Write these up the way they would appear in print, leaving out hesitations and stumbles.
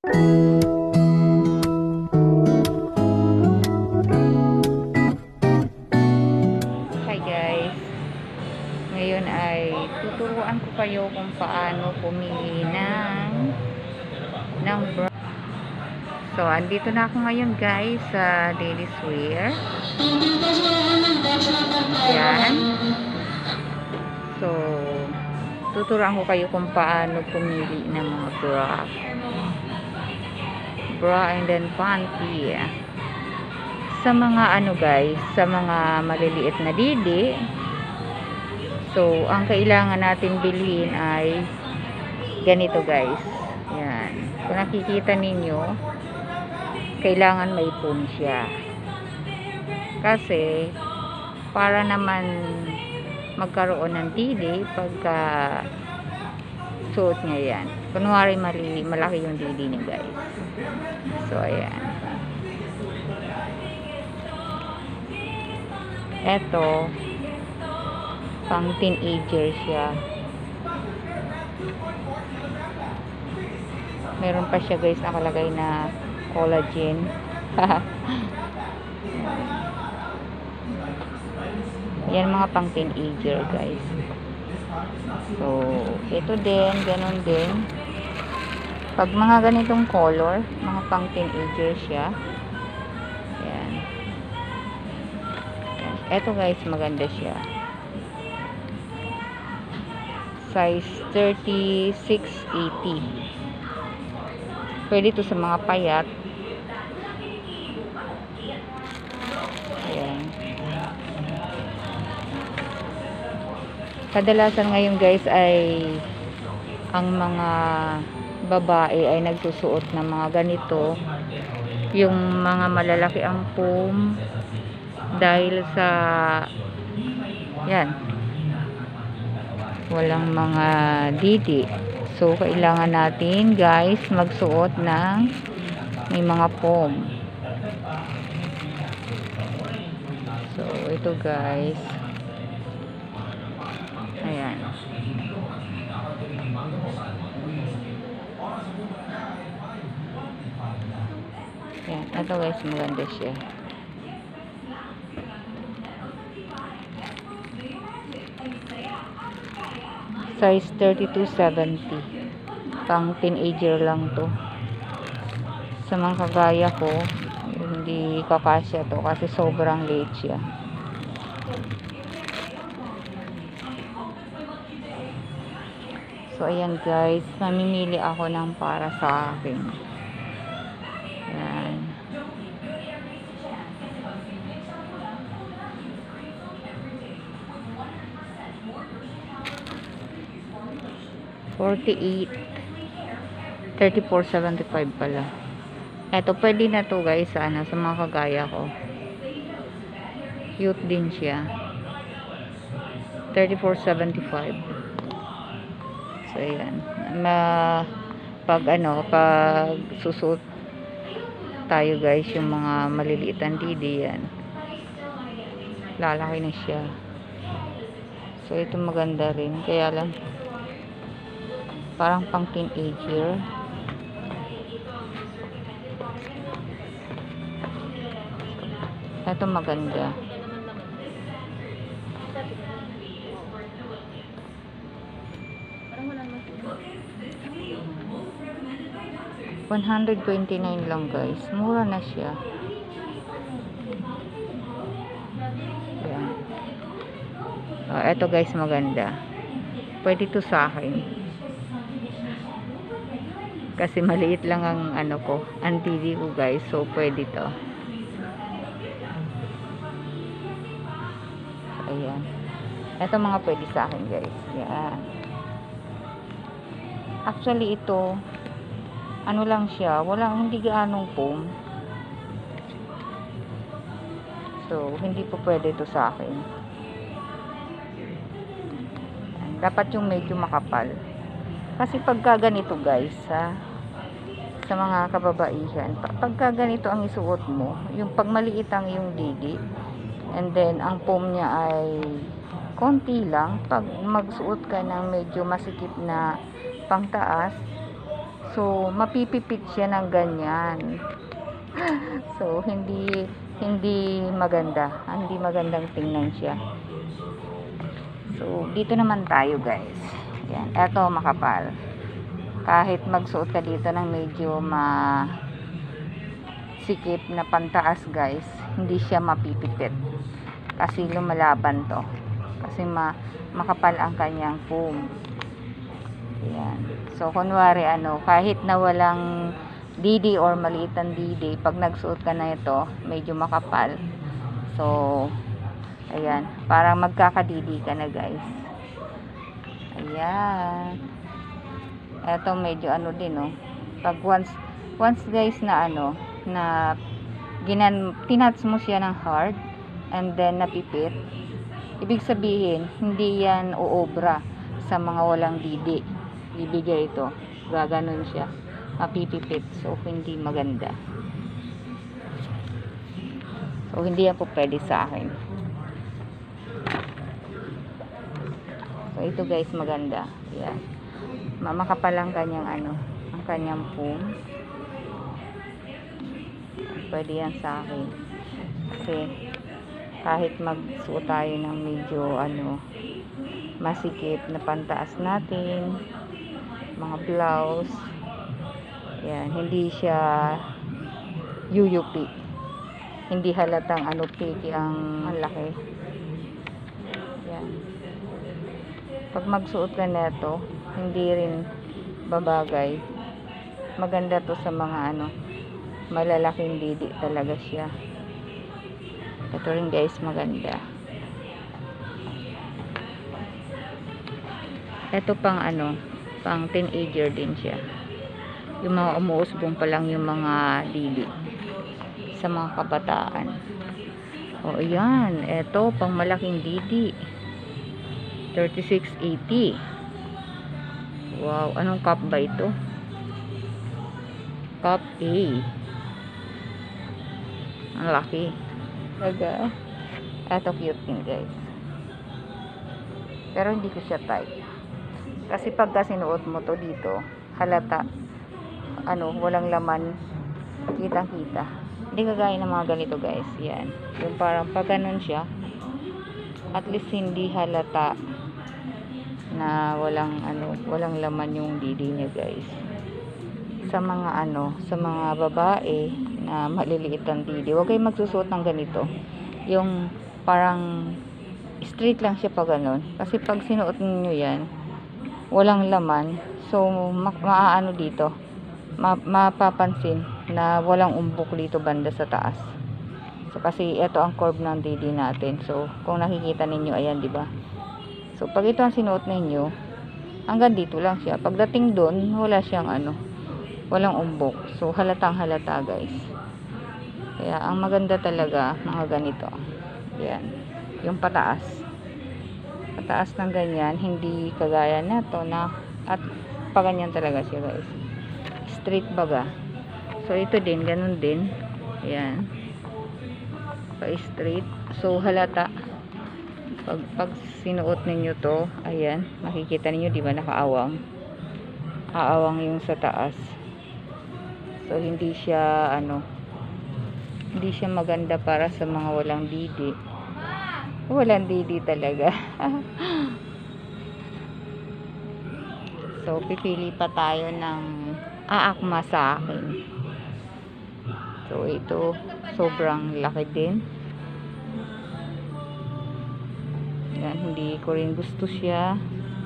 Hi guys, ngayon ay tuturuan ko kayo kung paano pumili ng bra. So, andito na ako ngayon guys sa Ladies Wear. Ayan. So, tuturuan ko kayo kung paano pumili ng mga bra and then panty. Sa mga guys, sa mga maliliit na didi, so ang kailangan natin bilhin ay ganito guys. Yan, kung nakikita ninyo, kailangan may foam siya kasi para naman magkaroon ng didi pagka suot niya yan. Kunwari malaki yung didi niya guys. So ayan, eto pang teenager siya. Meron pa siya guys nakalagay na collagen. Yan mga pang teenager guys. So ito din, ganun din. Pag mga ganitong color, mga pang teenager siya. Yan. Eto guys, maganda siya. Size 36-80. Pwede ito sa mga payat. Ayan. Kadalasan ngayon guys ay ang mga babae ay nagsusuot ng mga ganito. Yung mga malalaki ang foam dahil sa yan, walang mga didi. So kailangan natin guys magsuot ng may mga foam. So ito guys, ayan. Yan, ito guys, maganda siya. Size 32-70. Pang teenager lang to. Sa mga kagaya ko, hindi kakasya to kasi sobrang liit siya. So ayan guys, mamimili ako ng para sa akin. Ayan. $48, $34.75 pala. Eto, pwede na to guys sa sa mga kagaya ko. Cute din siya. $34.75. So ayan, pag susuot tayo guys, yung mga maliliit ang didi yan, lalaki na siya. So ito maganda rin, kaya lang parang pang teenager. Ito maganda. $129 lang guys, mura na siya. Ayan. Ito guys, maganda. Pwede to sa akin kasi maliit lang ang ang didi ko guys, so pwede to. Ayan, ito mga pwede sa akin guys. Yan, actually ito lang siya, hindi gaanong foam, so hindi po pwede ito sa akin. Dapat yung medyo makapal kasi pagka ganito guys, sa mga kababaihan, pagka ganito ang isuot mo, yung pag maliit ang yung didi and then ang foam niya ay konti lang, pag magsuot ka ng medyo masikip na pangtaas, So, mapipipit siya ng ganyan. So, hindi maganda. Hindi magandang tingnan siya. So, dito naman tayo guys. Yan. Eto, makapal. Kahit magsuot ka dito ng medyo sikip na pantaas guys, hindi siya mapipipit. Kasi lumalaban to. Kasi makapal ang kanyang foam. Yan. So, kunwari kahit na walang didi or maliit ang didi, pag nagsuot ka na ito, medyo makapal. So, ayan. Parang magkakadidi ka na guys. Ayan. Ito medyo din Pag once guys na na tinats mo siya ng hard and then napipit, ibig sabihin, hindi yan uobra sa mga walang didi. Bibigay ito. Gaganon siya. Mapipipit. So, hindi maganda. So, hindi yan po pwede sa akin. So, ito guys, maganda. Yan. Makapal ang kanyang ang kanyang foam. Pwede yan sa akin. Kasi, kahit magsuot tayo ng medyo masikip na pantaas natin, mga blouse, yan, hindi siya yuyupi, hindi halatang piki ang laki. Yan, pag magsuot ka neto, hindi rin babagay. Maganda to sa mga malalaking didi talaga siya. Ito rin guys, maganda. Ito pang pang teenager din siya. Yung mga umuusbong pa lang yung mga didi sa mga kabataan. O ayan, ito pang malaking didi, 3680. Wow, anong cup ba ito? Cup A. Ang laki. Talaga. Ito cute din guys. Pero hindi ko siya type. Kasi pagka sinuot mo to dito, halata walang laman, kitang kita. Hindi kagaya ng mga ganito guys. Yan, yung parang pag ganun siya, at least hindi halata na walang laman yung didi niya guys. Sa mga sa mga babae na maliliit ang didi, huwag kayong magsusuot ng ganito, yung parang straight lang siya pag ganun. Kasi pag sinuot niyo yan, walang laman, so maaano dito, mapapansin na walang umbok dito banda sa taas. So kasi ito ang curve ng didi natin. So kung nakikita ninyo, ayan, di ba? So pag ito ang sinuot ninyo, hanggang dito lang siya. Pagdating doon, wala siyang walang umbok. So halatang halata guys. Kaya ang maganda talaga mga ganito. Yan, yung pataas ng ganyan, hindi kagaya na to na at paganyan talaga siya guys, straight baga. So ito din, ganun din, ayan, pa straight. So halata pag sinuot ninyo to, ayan, makikita ninyo, di ba, nakaawang yung sa taas. So hindi siya hindi siya maganda para sa mga walang didi talaga. So pipili pa tayo ng aakma sa akin. So ito sobrang laki din. Yan, hindi ko rin gusto siya.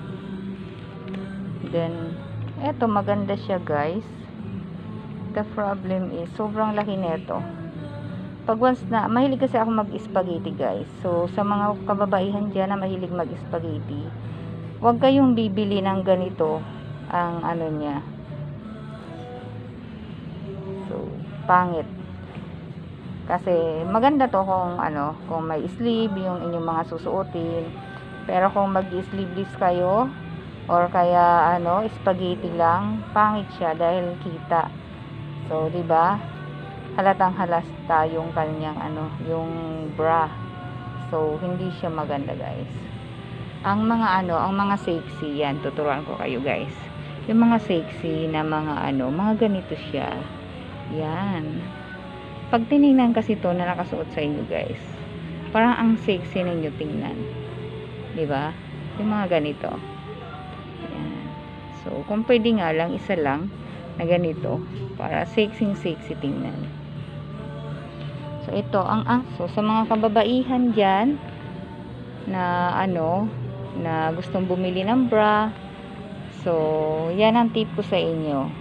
Then eto, maganda siya guys. The problem is sobrang laki nito. Pag once na, mahilig kasi ako mag-spaghetti guys. So, sa mga kababaihan dyan na mahilig mag-spaghetti, huwag kayong bibili ng ganito ang niya. So, pangit. Kasi, maganda to kung may sleeve, yung inyong mga susuotin. Pero kung mag-sleeveless kayo, or kaya, spaghetti lang, pangit siya dahil kita. So, di ba? Halatang halasta yung kanyang yung bra. So hindi siya maganda guys. Ang mga ang mga sexy, yan, tuturuan ko kayo guys. yung mga sexy na mga ano, mga ganito siya. Yan. Pag tinignan kasi to na nakasuot sa inyo guys, parang ang sexy ninyo tingnan. 'Di ba? Yung mga ganito. Yan. So, kung pwede nga lang, isa lang na ganito para sexy tingnan. So, ito ang aso sa mga kababaihan dyan na ano, na gustong bumili ng bra. So, yan ang tip ko sa inyo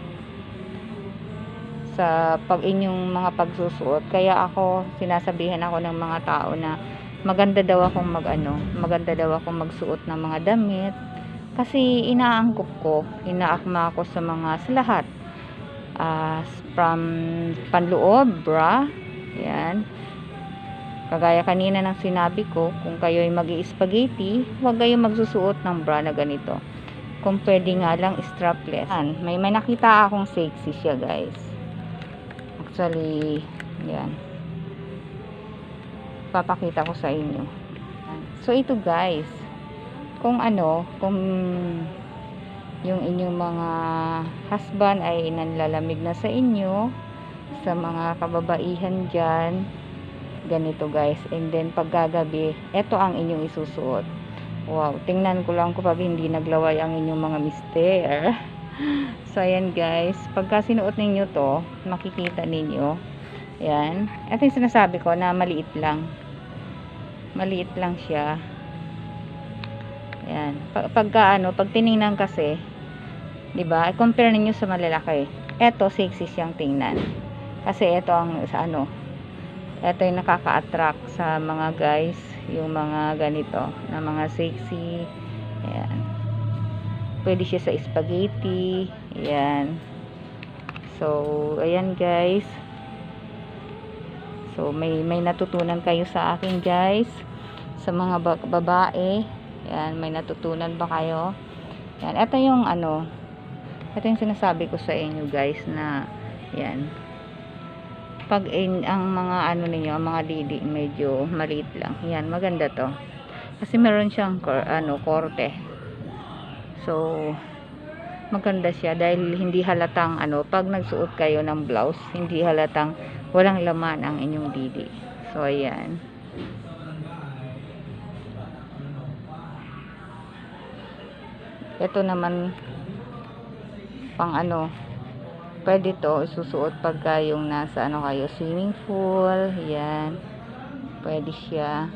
sa pag inyong mga pagsusuot. Kaya ako, sinasabihan ako ng mga tao na maganda daw akong maganda daw akong magsuot ng mga damit. Kasi inaangkop ko, inaakma ko sa lahat. From panloob, bra, yan. Kagaya kanina ng sinabi ko, kung kayo ay mag-i-spaghetti, huwag kayong magsusuot ng bra na ganito. Kung pwede nga lang strapless. May nakita akong sexy siya guys. Actually, yan. Papakita ko sa inyo. So ito guys, kung yung inyong mga husband ay nanlalamig na sa inyo, sa mga kababaihan dyan, ganito guys. And then pagkagabi, ito ang inyong isusuot. Wow, tingnan ko lang kapag hindi naglaway ang inyong mga mister. So ayan guys, pagka sinuot ninyo to, makikita ninyo, yan, ito yung sinasabi ko na maliit lang siya. Yan, pag tiningnan kasi, 'di ba? I-compare ninyo sa malalaki. Ito sexy siyang tingnan. Kasi ito ang ito yung nakaka-attract sa mga guys, yung mga ganito na mga sexy. Ayan. Pwede siya sa spaghetti. Ayan. So, ayan guys. So, may natutunan kayo sa akin guys. Sa mga babae. Ayan, may natutunan ba kayo? Ayan, ito yung ito yung sinasabi ko sa inyo guys na, ayan. Pag ang mga ninyo, ang mga didi medyo maliit lang. Yan, maganda to. Kasi meron siyang korte. So, maganda siya dahil hindi halatang pag nagsuot kayo ng blouse, hindi halatang walang laman ang inyong didi. So, ayan. Ito naman pang pwede to isusuot pagka yung nasa kayo, swimming pool. Yan, pwede siya.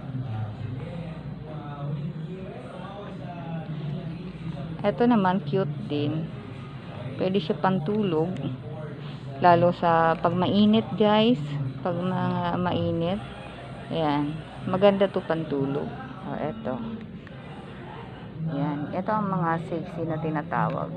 Ito naman cute din, pwede siya pantulog, lalo sa pag mainit guys, pag mainit. Yan, maganda to pantulog. Ito, yan, ito ang mga sexy na tinatawag,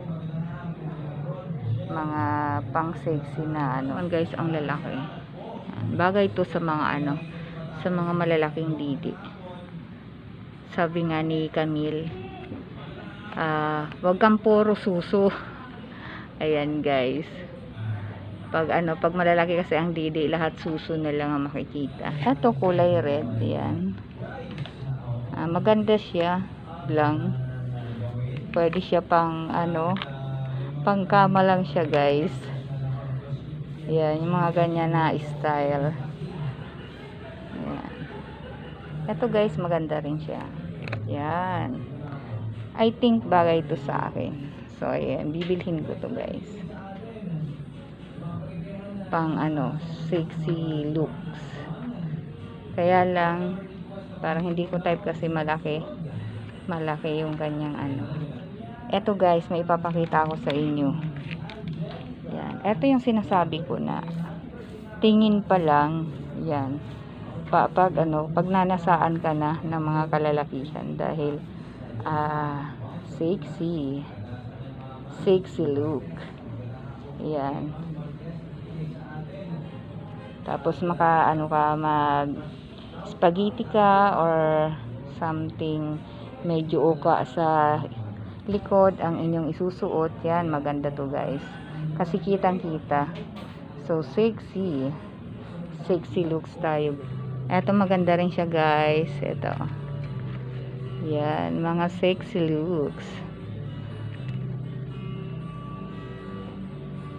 mga pang sexy na guys, ang lalaki. Yan. Bagay to sa mga sa mga malalaking didi. Sabi nga ni Camille, wag kang puro suso. Ayan guys, pag malalaki kasi ang didi, lahat suso na lang ang makikita. Ito kulay red. Yan, maganda siya lang. Pwede siya pang pangkama lang siya guys. Yan, yung mga ganyan na style. Yan. Ito guys, maganda rin siya. Yan, I think bagay ito sa akin. So ayan, bibilhin ko to guys. Pang sexy looks. Kaya lang parang hindi ko type kasi malaki yung kanyang Eto guys, may ipapakita ako sa inyo. Yan. Eto yung sinasabi ko na tingin pa lang, yan. Pag nanasaan ka na ng mga kalalakihan dahil sexy look. Yan. Tapos mag spaghetti ka or something, medyo uka sa likod ang inyong isusuot. Yan, maganda to guys, kasi kitang kita. So sexy looks tayo. Eto, maganda rin siya guys. Eto, yan, mga sexy looks.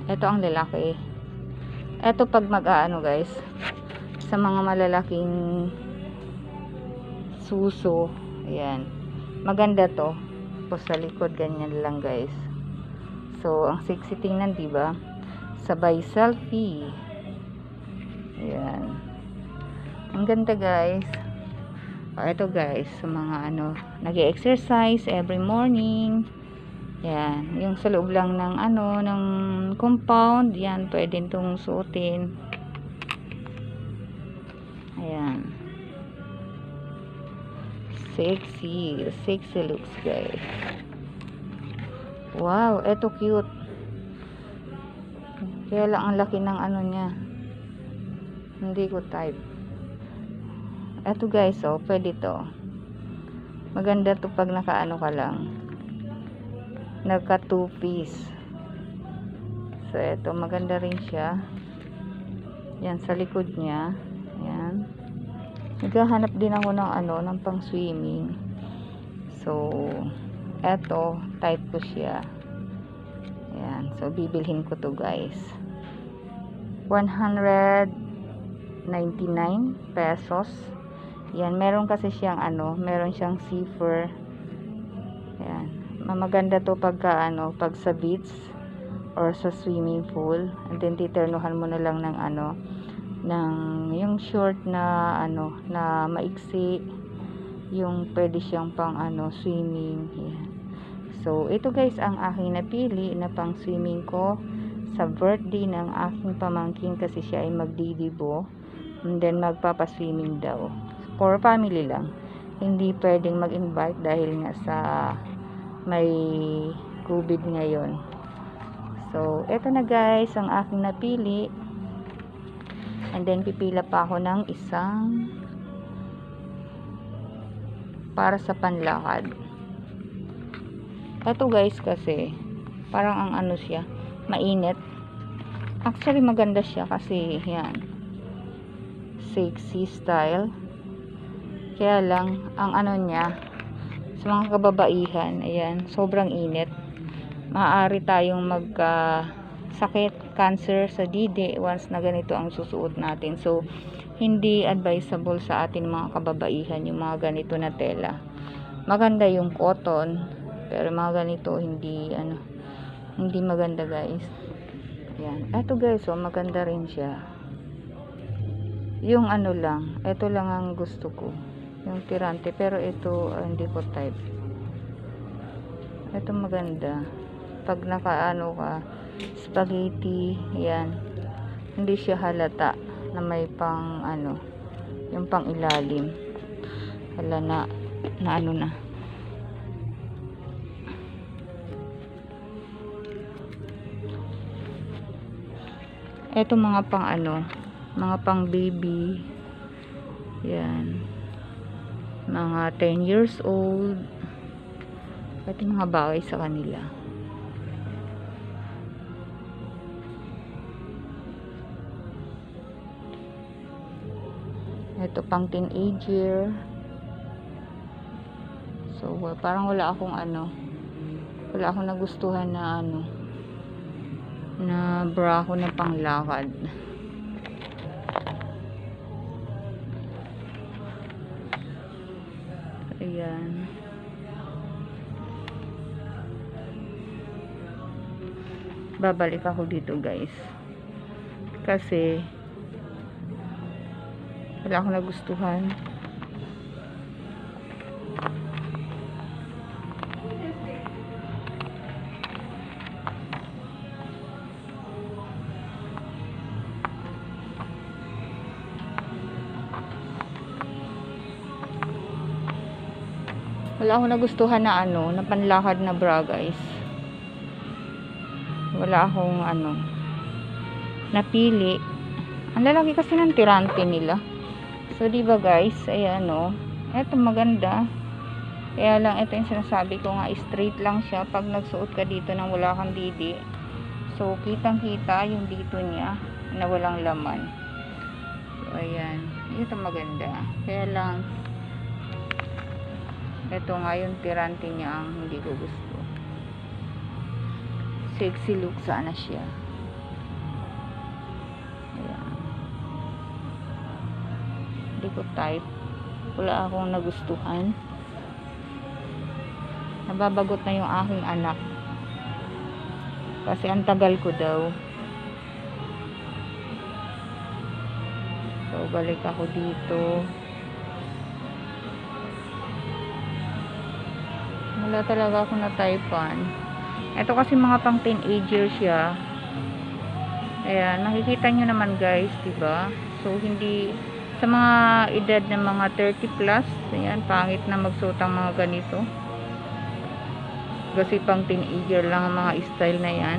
Ito ang lalaki. Ito pag mag-aano guys, sa mga malalaking suso, ayan, maganda to. Tapos sa likod ganyan lang guys. So ang sexy tingnan, diba? Sabay selfie. Ayan, ang ganda guys. Ito guys, sa mga ano, nag-exercise every morning. Yan, yung sa loob lang ng ano, ng compound, yan, pwede itong suotin. Ayan. Sexy, sexy looks guys. Wow, eto cute. Kaya lang ang laki ng ano niya. Hindi ko type. Eto guys, oh, pwede to. Maganda to pag nakaano ka lang. Naka 2 piece. So eto, maganda rin siya. Yan, sa likod niya. Yan. Naghahanap din ako ng ano, ng pang swimming. So eto, type ko siya. Yan. So bibilhin ko to guys. 199 pesos. Yan, meron kasi siyang ano, meron siyang zipper. Yan. Maganda to pagka ano, pag sa beach or sa swimming pool. And then titernuhan mo na lang ng ano, ng yung short na ano, na maiksi, yung pwede siyang pang ano, swimming. Yan. So ito guys ang aking napili na pang swimming ko sa birthday ng aking pamangkin, kasi siya ay magdidibo. And then magpapa-swimming daw. For family lang. Hindi pwedeng mag-invite dahil nga sa may COVID ngayon. So, eto na guys ang aking napili. And then pipila pa ako ng isang para sa panlakad. Eto guys kasi parang ang ano siya, mainit. Actually maganda siya kasi yan, sexy style. Kaya lang ang ano niya, sa mga kababaihan, ayan, sobrang init. Maaari tayong magka-sakit, cancer sa didi once na ganito ang susuot natin. So hindi advisable sa atin mga kababaihan yung mga ganito na tela. Maganda yung cotton, pero mga ganito hindi ano, hindi maganda guys. Ayan, eto guys, oh, maganda rin siya. Yung ano lang, eto lang ang gusto ko, yung tirante, pero ito hindi ko type. Ito maganda pag nakaano ka, spaghetti, yan, hindi siya halata na may pang ano, yung pang ilalim. Hala na ano na. Ito mga pang ano, mga pang baby, yan, mga 10 years old. Ito mga bagay sa kanila. Ito pang teenager. So parang wala akong ano, wala akong nagustuhan na ano, na bra ko na panglakad. Ayan. Babalik ako dito guys, kasi wala akong nagustuhan. Wala akong nagustuhan na ano, na panlakad na bra guys. Wala akong ano, napili. Ang lalaki kasi ng tirante nila. So diba guys, ayan o, eto maganda. Kaya lang ito yung sinasabi ko nga, straight lang siya pag nagsuot ka dito ng wala kang didi. So kitang kita yung dito niya na walang laman. So ayan, ito maganda. Kaya lang ito nga yung tirante niya ang hindi ko gusto. Sexy look sana siya. Hindi ko type. Wala akong nagustuhan. Nababagot na yung aking anak. Kasi ang tagal ko daw. So, balik ako dito. Wala talaga ako na-typean. Ito kasi mga pang teenager siya. Ayan, makikita nyo naman guys, diba? So, hindi, sa mga edad ng mga 30 plus, ayan, pangit na magsuot ang mga ganito. Kasi pang teenager lang ang mga style na yan.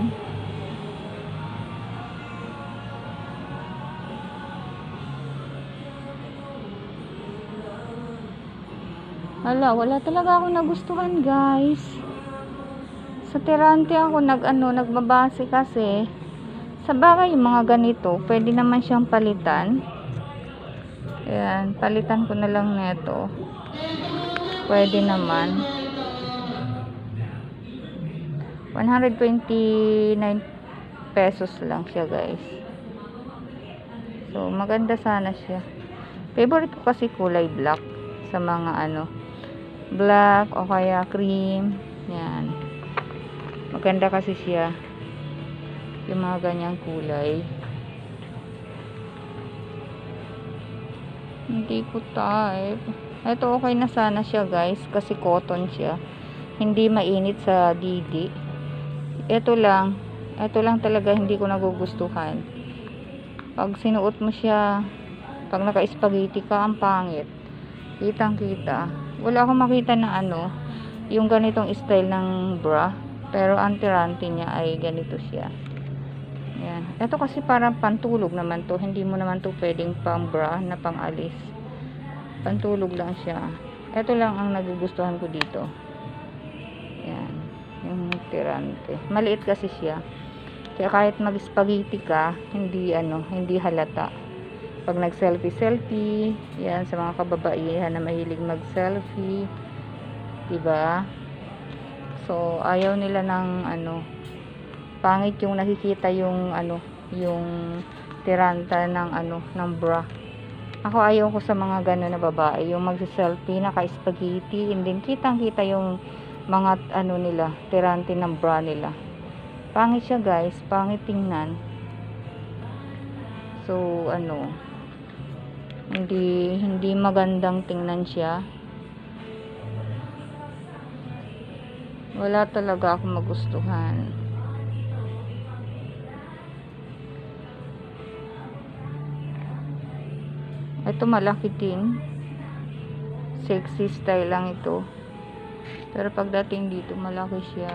Wala talaga ako nagustuhan guys. Sa tirante ako nagbabase kasi sa bagay yung mga ganito, pwede naman siyang palitan. Ayan, palitan ko na lang neto. Pwede naman. 129 pesos lang siya guys. So, maganda sana siya. Favorite ko kasi kulay black sa mga black o kaya cream. Yan. Maganda kasi siya. Yung mga ganyang kulay. Hindi ko type. Ito okay na sana siya guys. Kasi cotton siya. Hindi mainit sa didi. Ito lang talaga hindi ko nagugustuhan. Pag sinuot mo siya, pag naka-spaghetti ka, ang pangit. Kitang kita. Wala akong makita na yung ganitong style ng bra. Pero ang tirante niya ay ganito siya. Ayan. Ito kasi parang pantulog naman to. Hindi mo naman to pwedeng pang bra na pang alis. Pantulog lang siya. Ito lang ang nagugustuhan ko dito. Ayan. Yung tirante. Maliit kasi siya. Kaya kahit mag-spaghetti ka, hindi halata. Pag nag-selfie, yan, sa mga kababaihan na mahilig mag-selfie. Diba? So, ayaw nila ng pangit yung nakikita yung yung tiranta ng bra. Ako ayaw ko sa mga gano'n na babae, yung magse-selfie naka-spaghetti, and then kitang-kita yung mga nila, tirante ng bra nila. Pangit siya guys, pangit tingnan. So, hindi magandang tingnan siya. Wala talaga akong magustuhan. Ito malaki din. Sexy style lang ito. Pero pagdating dito, malaki siya.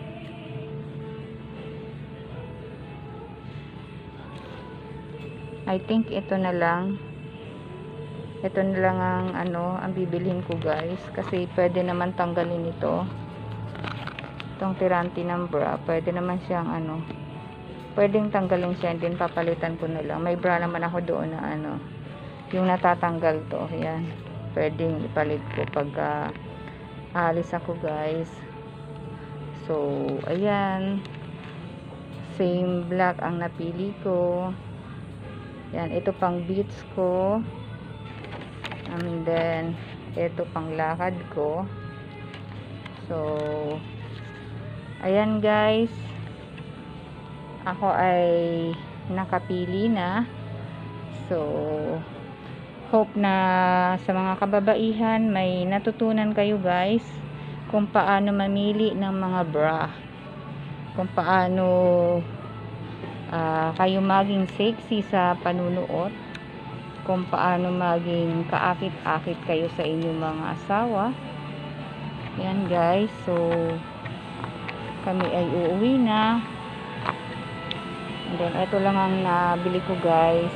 I think ito na lang. Ito na lang ang bibilhin ko guys. Kasi pwede naman tanggalin ito. Itong tirante ng bra. Pwede naman siyang pwedeng tanggalin siya. And then papalitan ko na lang. May bra naman ako doon na yung natatanggal to. Ayan. Pwedeng ipalit ko pagka alis ako guys. So, ayan. Same black ang napili ko. Yan, ito pang beats ko. And then, ito pang lakad ko. So, ayan guys. Ako ay nakapili na. So, hope na sa mga kababaihan may natutunan kayo guys kung paano mamili ng mga bra. Kung paano kayo maging sexy sa panunuot, kung paano maging kaakit-akit kayo sa inyong mga asawa. Yan guys, so kami ay uuwi na. And then ito lang ang nabili ko guys.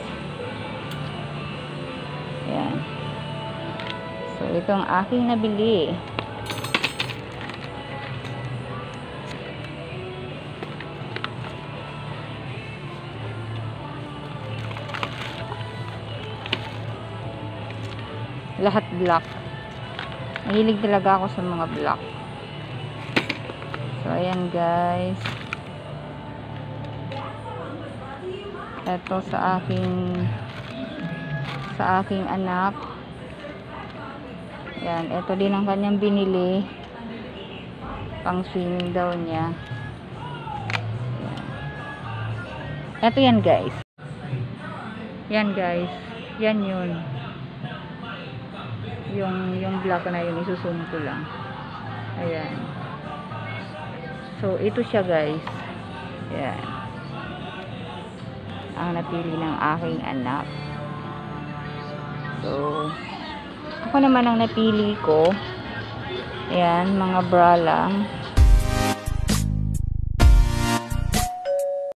Yan. So ito ang aking nabili. Lahat black. Mahilig talaga ako sa mga black. So ayan guys. Ito sa aking sa aking anak. Yan, ito din ang kanyang binili. Pang swimming daw niya. Yan. Ito yan guys. Yan guys. Yan yun. Yung black na yun, isusun ko lang. Ayan. So, ito siya guys. Ayan. Ang napili ng aking anak. So, ako naman ang napili ko. Ayan, mga bra lang.